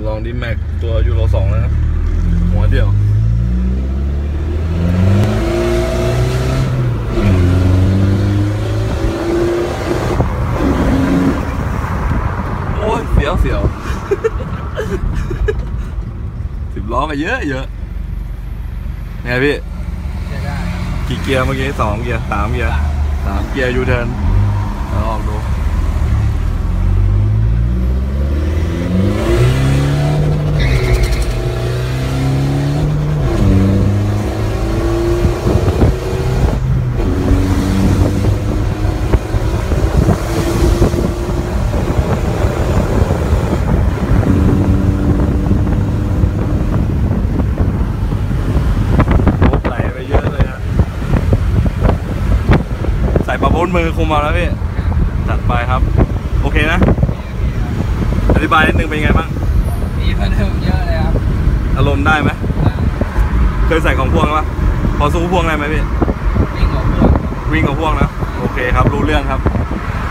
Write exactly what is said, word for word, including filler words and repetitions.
ลองดิแม็กตัวยูโรสองนะครับหัวเดียวโอ้ยเสียวเสียวสิบล้อก็เยอะเยอะไงพี่กี่เกียร์เมื่อกี้สองเกียร์สามเกียร์สามเกียร์ยูเทิร์นลองดูปะบนมือคุมมาแล้วพี่จัดไปครับโอเคนะอธิบายนิดนึงเป็นไงบ้างดีกว่าเดิมเยอะเลยครับอารมณ์ได้ไหมเคยใส่ของพ่วงไหมพอสู้พ่วงได้ไหมพี่วิ่งกับพ่วงวิ่งกับพ่วงนะโอเคครับรู้เรื่องครับ